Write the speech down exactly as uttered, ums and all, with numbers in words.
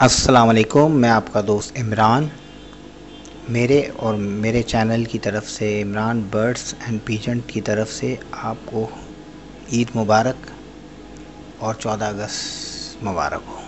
अस्सलाम वालेकुम, मैं आपका दोस्त इमरान। मेरे और मेरे चैनल की तरफ से, इमरान बर्ड्स एंड पीजेंट की तरफ से आपको ईद मुबारक और चौदह अगस्त मुबारक हो।